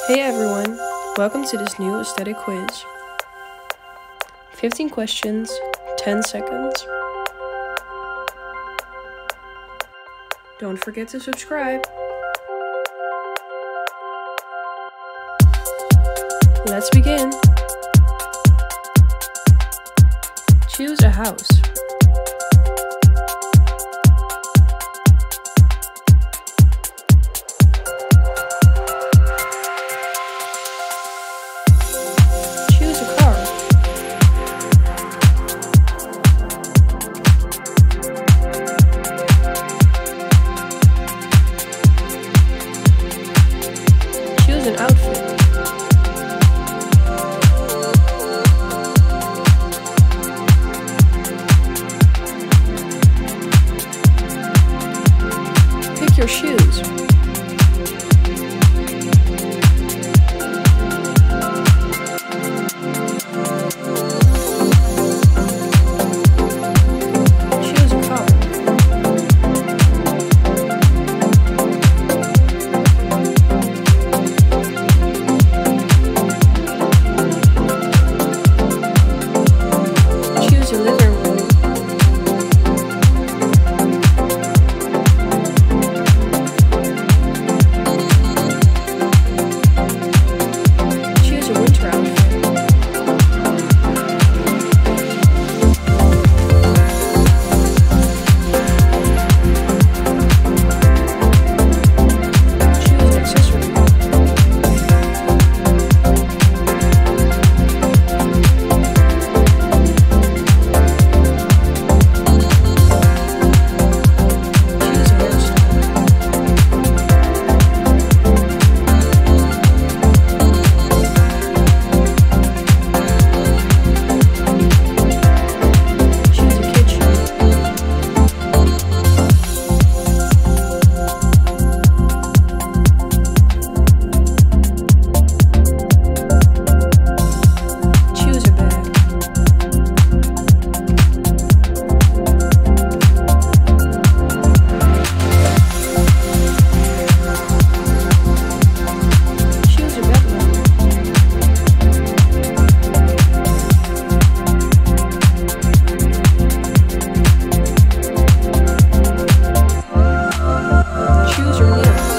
Hey everyone, welcome to this new aesthetic quiz. 15 questions, 10 seconds. Don't forget to subscribe. Let's begin. Choose a house. Choose a car. Choose an outfit. Pick your shoes. Choose a color. Choose a living room. Choose a winter outfit. Choose an accessory. Choose a hairstyle. Choose a kitchen. Choose a bag. Choose a bedroom. Choose your meals.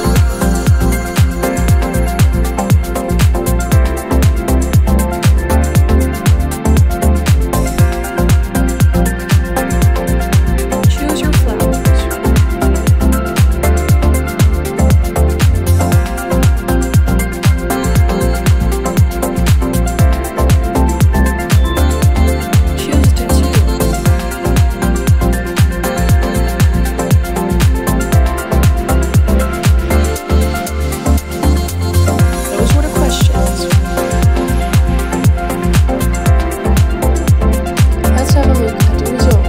Choose your flowers. Choose a tattoo. Those were the questions. Let's have a look at the result.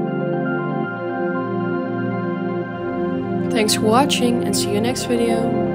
Thanks for watching and see you next video.